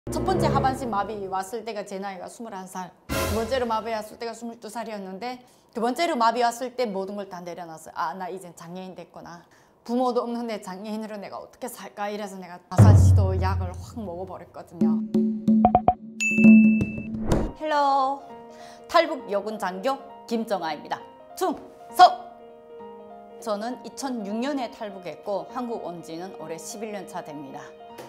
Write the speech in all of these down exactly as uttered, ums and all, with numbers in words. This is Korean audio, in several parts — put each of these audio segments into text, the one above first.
첫 번째 하반신 마비 왔을 때가 제 나이가 스물한 살, 두 번째로 마비 왔을 때가 스물두 살이었는데 두 번째로 마비 왔을 때 모든 걸 다 내려놨어요. 아, 나 이젠 장애인 됐구나. 부모도 없는데 장애인으로 내가 어떻게 살까 이래서 내가 아산시도 약을 확 먹어버렸거든요. 헬로, 탈북 여군 장교 김정아입니다. 충성! 저는 이천육 년에 탈북했고 한국 온 지는 올해 십일 년 차 됩니다.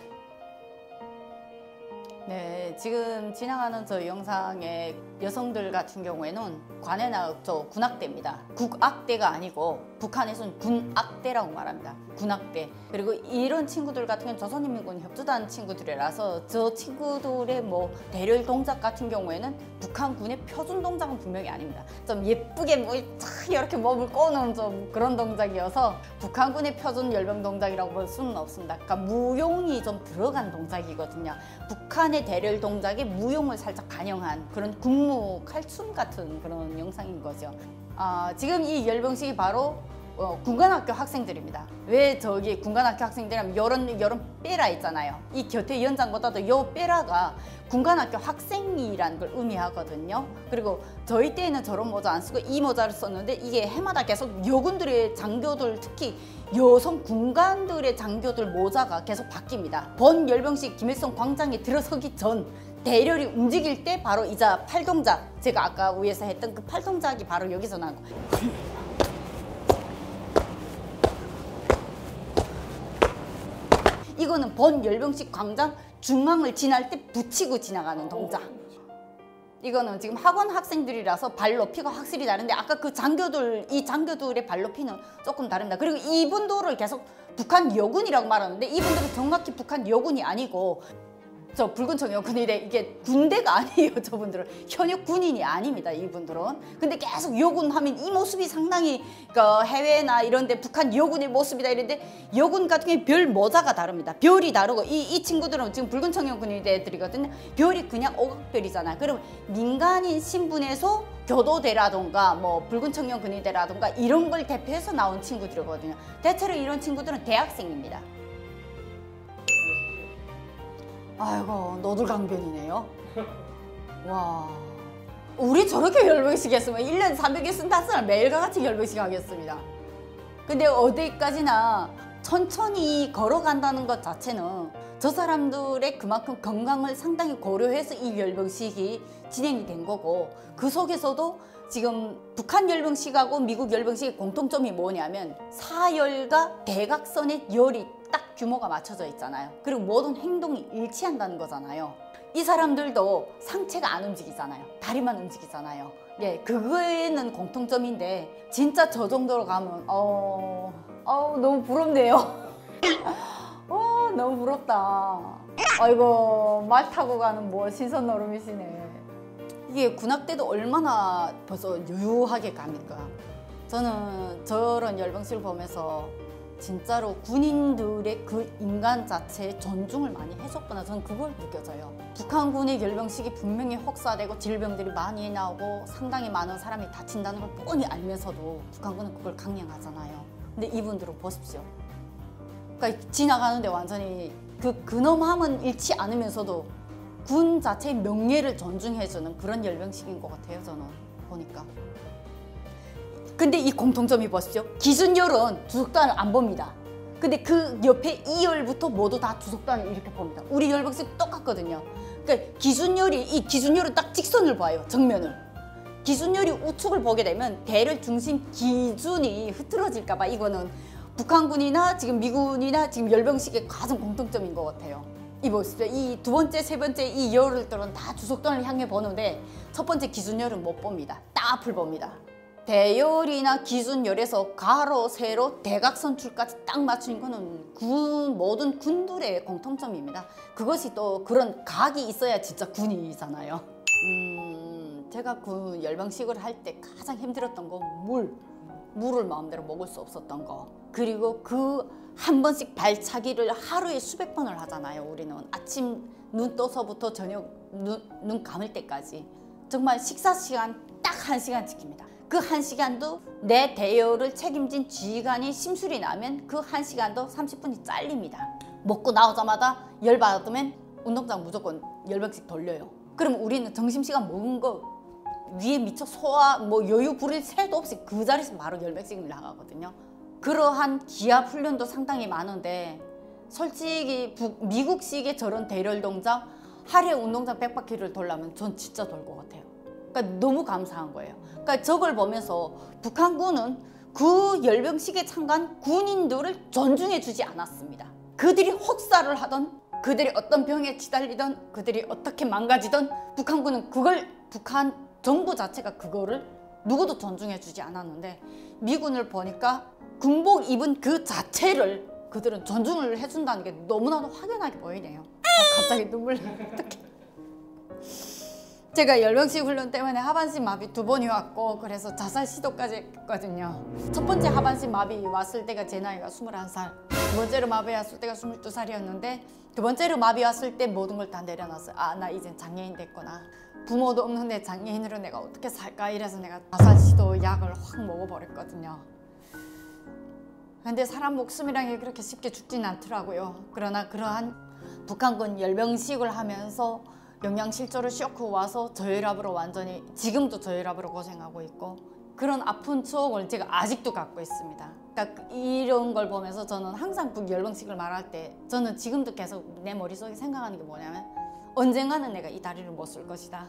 네, 지금 지나가는 저 영상의 여성들 같은 경우에는 관해나 저 군악대입니다. 국악대가 아니고 북한에서는 군악대라고 말합니다. 군악대. 그리고 이런 친구들 같은 경우는 조선인민군 협조단 친구들이라서 저 친구들의 뭐 대열 동작 같은 경우에는 북한군의 표준 동작은 분명히 아닙니다. 좀 예쁘게 뭐 이렇게 몸을 꼬는 좀 그런 동작이어서 북한군의 표준 열병 동작이라고 볼 수는 없습니다. 그러니까 무용이 좀 들어간 동작이거든요. 북한의 대열 동작에 무용을 살짝 반영한 그런 군무 칼춤 같은 그런 영상인 거죠. 아, 지금 이 열병식이 바로 어, 군관학교 학생들입니다. 왜 저기 군관학교 학생들이냐면 요런 요런 뼈라 있잖아요. 이 곁에 연장보다도 요 뼈라가 군관학교 학생이라는 걸 의미하거든요. 그리고 저희 때에는 저런 모자 안 쓰고 이 모자를 썼는데 이게 해마다 계속 여군들의 장교들, 특히 여성 군관들의 장교들 모자가 계속 바뀝니다. 본 열병식 김일성 광장에 들어서기 전 대열이 움직일 때 바로 이자 팔동작, 제가 아까 위에서 했던 그 팔동작이 바로 여기서 나온 거. 이거는 본 열병식 광장 중앙을 지날 때 붙이고 지나가는 동작. 이거는 지금 학원 학생들이라서 발 높이가 확실히 다른데 아까 그 장교들, 이 장교들의 발 높이는 조금 다릅니다. 그리고 이분들을 계속 북한 여군이라고 말하는데 이분들은 정확히 북한 여군이 아니고 저 붉은 청년군인데 이게 군대가 아니에요. 저분들은 현역 군인이 아닙니다. 이분들은. 근데 계속 여군 하면 이 모습이 상당히 그 해외나 이런 데 북한 여군의 모습이다 이런데 여군 같은 경우에 별 모자가 다릅니다. 별이 다르고 이, 이 친구들은 지금 붉은 청년군인들이거든요. 별이 그냥 오각별이잖아요. 그럼 민간인 신분에서 교도대라던가 뭐 붉은 청년군인대라던가 이런 걸 대표해서 나온 친구들이거든요. 대체로 이런 친구들은 대학생입니다. 아이고, 노들강변이네요. 와, 우리 저렇게 열병식 했으면 일 년에 삼백육십오 날 매일같이 열병식 하겠습니다. 근데 어디까지나 천천히 걸어간다는 것 자체는 저 사람들의 그만큼 건강을 상당히 고려해서 이 열병식이 진행이 된 거고, 그 속에서도 지금 북한 열병식하고 미국 열병식의 공통점이 뭐냐면 사열과 대각선의 열이 딱 규모가 맞춰져 있잖아요. 그리고 모든 행동이 일치한다는 거잖아요. 이 사람들도 상체가 안 움직이잖아요. 다리만 움직이잖아요. 예, 그거에는 공통점인데 진짜 저 정도로 가면 어, 어 너무 부럽네요. 어, 너무 부럽다. 아이고, 말 타고 가는 뭐 신선 노름이시네. 이게 군악대도 얼마나 벌써 유유하게 갑니까? 저는 저런 열병식을 보면서 진짜로 군인들의 그 인간 자체에 존중을 많이 해줬구나, 저는 그걸 느껴져요. 북한군의 열병식이 분명히 혹사되고 질병들이 많이 나오고 상당히 많은 사람이 다친다는 걸 뻔히 알면서도 북한군은 그걸 강행하잖아요. 근데 이분들은 보십시오. 그러니까 지나가는데 완전히 그 근엄함은 잃지 않으면서도 군 자체의 명예를 존중해주는 그런 열병식인 것 같아요, 저는 보니까. 근데 이 공통점이 보십시오. 기준열은 주석단을 안 봅니다. 근데 그 옆에 이 열부터 모두 다 주석단을 이렇게 봅니다. 우리 열병식 똑같거든요. 그러니까 기준열이, 이 기준열은 딱 직선을 봐요, 정면을. 기준열이 우측을 보게 되면 대열 중심 기준이 흐트러질까봐 이거는 북한군이나 지금 미군이나 지금 열병식의 가장 공통점인 것 같아요. 이 보십시오. 이 두 번째, 세 번째 이 열들은 다 주석단을 향해 보는데 첫 번째 기준열은 못 봅니다. 딱 앞을 봅니다. 대열이나 기준열에서 가로, 세로, 대각선줄까지 딱 맞추는 거는 군, 모든 군들의 공통점입니다. 그것이 또 그런 각이 있어야 진짜 군이잖아요. 음, 제가 그 열병식을 할 때 가장 힘들었던 건 물. 물을 마음대로 먹을 수 없었던 거. 그리고 그 한 번씩 발차기를 하루에 수백 번을 하잖아요. 우리는 아침 눈 떠서부터 저녁 눈, 눈 감을 때까지 정말 식사 시간 딱 한 시간 지킵니다. 그 한 시간도 내 대열을 책임진 지휘관이 심술이 나면 그 한 시간도 삼십 분이 잘립니다. 먹고 나오자마자 열 받으면 운동장 무조건 열 병씩 돌려요. 그럼 우리는 점심시간 먹은 거 위에 미처 소화 뭐 여유 부릴 새도 없이 그 자리에서 바로 열 병씩 나가거든요. 그러한 기압 훈련도 상당히 많은데 솔직히 북, 미국식의 저런 대열 동작 하루에 운동장 백 바퀴를 돌려면 전 진짜 돌 것 같아요. 그러니까 너무 감사한 거예요. 그러니까 저걸 보면서 북한군은 그 열병식에 참가한 군인들을 존중해 주지 않았습니다. 그들이 혹사를 하던 그들이 어떤 병에 시달리던 그들이 어떻게 망가지던 북한군은 그걸 북한 정부 자체가 그거를 누구도 존중해 주지 않았는데 미군을 보니까 군복 입은 그 자체를 그들은 존중을 해준다는 게 너무나도 확연하게 보이네요. 아, 갑자기 눈물 나. 어떡해. 제가 열병식 훈련 때문에 하반신 마비 두 번이 왔고 그래서 자살 시도까지 했거든요. 첫 번째 하반신 마비 왔을 때가 제 나이가 스물한 살, 두 번째로 마비 왔을 때가 스물두 살이었는데 두 번째로 마비 왔을 때 모든 걸 다 내려놨어요. 아, 나 이젠 장애인 됐구나. 부모도 없는데 장애인으로 내가 어떻게 살까 이래서 내가 자살 시도 약을 확 먹어버렸거든요. 근데 사람 목숨이란 게 그렇게 쉽게 죽진 않더라고요. 그러나 그러한 북한군 열병식을 하면서 영양실조로 쇼크 와서 저혈압으로 완전히 지금도 저혈압으로 고생하고 있고 그런 아픈 추억을 제가 아직도 갖고 있습니다. 그러니까 이런 걸 보면서 저는 항상 북열병식을 말할 때 저는 지금도 계속 내 머릿속에 생각하는 게 뭐냐면 언젠가는 내가 이 다리를 못 쓸 것이다.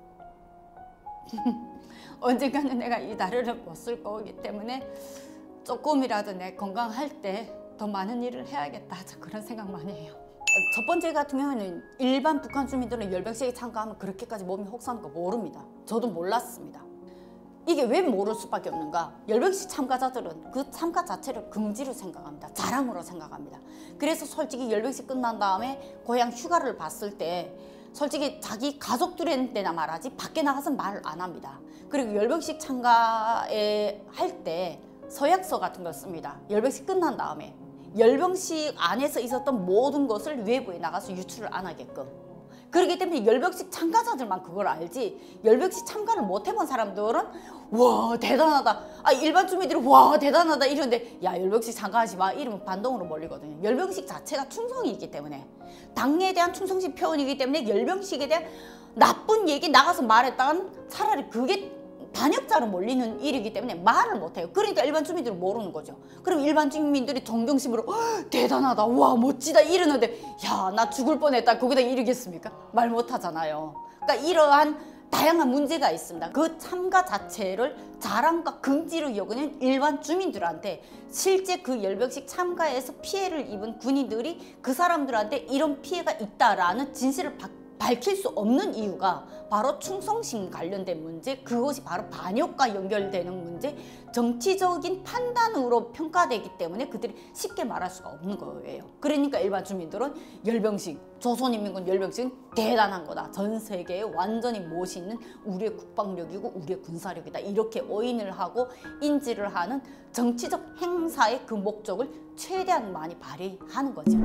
언젠가는 내가 이 다리를 못 쓸 거기 때문에 조금이라도 내 건강할 때 더 많은 일을 해야겠다. 저 그런 생각 많이 해요. 첫 번째 같은 경우에는 일반 북한 주민들은 열병식에 참가하면 그렇게까지 몸이 혹사하는 거 모릅니다. 저도 몰랐습니다. 이게 왜 모를 수밖에 없는가? 열병식 참가자들은 그 참가 자체를 긍지로 생각합니다. 자랑으로 생각합니다. 그래서 솔직히 열병식 끝난 다음에 고향 휴가를 봤을 때 솔직히 자기 가족들한테나 말하지 밖에 나가서 말을 안 합니다. 그리고 열병식 참가에 할 때 서약서 같은 걸 씁니다. 열병식 끝난 다음에 열병식 안에서 있었던 모든 것을 외부에 나가서 유출을 안 하게끔. 그렇기 때문에 열병식 참가자들만 그걸 알지 열병식 참가를 못 해본 사람들은 와 대단하다. 아 일반 주민들은 와 대단하다 이러는데 야 열병식 참가하지 마 이러면 반동으로 몰리거든요. 열병식 자체가 충성이기 때문에 당에 대한 충성심 표현이기 때문에 열병식에 대한 나쁜 얘기 나가서 말했다간 차라리 그게 반역자로 몰리는 일이기 때문에 말을 못해요. 그러니까 일반 주민들은 모르는 거죠. 그럼 일반 주민들이 존경심으로 대단하다 와 멋지다 이러는데 야 나 죽을 뻔했다 거기다 이러겠습니까? 말 못하잖아요. 그러니까 이러한 다양한 문제가 있습니다. 그 참가 자체를 자랑과 긍지로 여기는 일반 주민들한테 실제 그 열병식 참가에서 피해를 입은 군인들이 그 사람들한테 이런 피해가 있다라는 진실을 바, 밝힐 수 없는 이유가 바로 충성심 관련된 문제, 그것이 바로 반역과 연결되는 문제, 정치적인 판단으로 평가되기 때문에 그들이 쉽게 말할 수가 없는 거예요. 그러니까 일반 주민들은 열병식, 조선인민군 열병식은 대단한 거다. 전 세계에 완전히 멋있는 우리의 국방력이고 우리의 군사력이다. 이렇게 오인을 하고 인지를 하는 정치적 행사의 그 목적을 최대한 많이 발휘하는 거죠.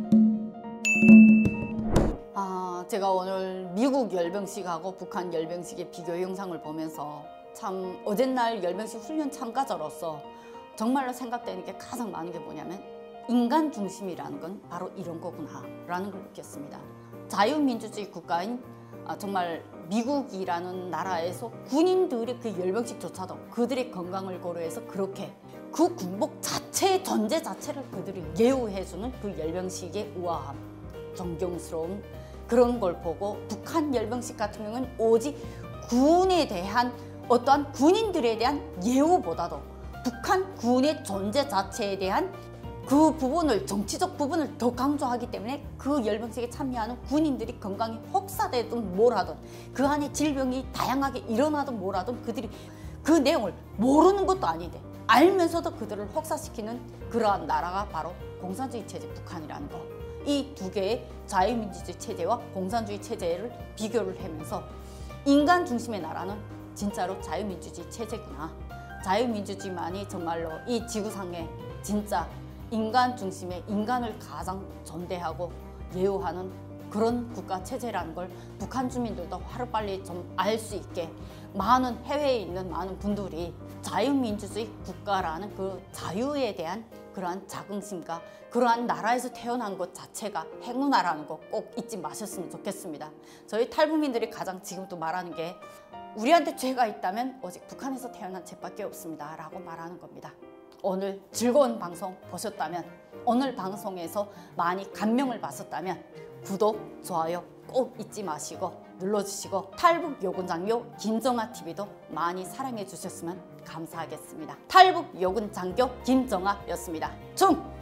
아, 제가 오늘 미국 열병식하고 북한 열병식의 비교 영상을 보면서 참 어젯날 열병식 훈련 참가자로서 정말로 생각되는 게 가장 많은 게 뭐냐면 인간 중심이라는 건 바로 이런 거구나 라는 걸 느꼈습니다. 자유민주주의 국가인 아, 정말 미국이라는 나라에서 군인들의 그 열병식조차도 그들의 건강을 고려해서 그렇게 그 군복 자체의 존재 자체를 그들이 예우해주는 그 열병식의 우아함, 존경스러움 그런 걸 보고 북한 열병식 같은 경우는 오직 군에 대한 어떠한 군인들에 대한 예우보다도 북한 군의 존재 자체에 대한 그 부분을 정치적 부분을 더 강조하기 때문에 그 열병식에 참여하는 군인들이 건강이 혹사되든 뭐라든 그 안에 질병이 다양하게 일어나든 뭐라든 그들이 그 내용을 모르는 것도 아닌데 알면서도 그들을 혹사시키는 그러한 나라가 바로 공산주의 체제 북한이라는 거. 이 두 개의 자유민주주의 체제와 공산주의 체제를 비교를 하면서 인간 중심의 나라는 진짜로 자유민주주의 체제구나. 자유민주주의만이 정말로 이 지구상에 진짜 인간 중심의 인간을 가장 존대하고 예우하는 그런 국가 체제라는 걸 북한 주민들도 하루빨리 좀 알 수 있게 많은 해외에 있는 많은 분들이 자유민주주의 국가라는 그 자유에 대한 그러한 자긍심과 그러한 나라에서 태어난 것 자체가 행운아라는 거 꼭 잊지 마셨으면 좋겠습니다. 저희 탈북민들이 가장 지금도 말하는 게 우리한테 죄가 있다면 오직 북한에서 태어난 죄밖에 없습니다 라고 말하는 겁니다. 오늘 즐거운 방송 보셨다면, 오늘 방송에서 많이 감명을 받았다면 구독, 좋아요 꼭 잊지 마시고 눌러주시고 탈북 요군장교 김정아티비도 많이 사랑해 주셨으면 감사하겠습니다. 탈북 요군장교 김정아였습니다. 충!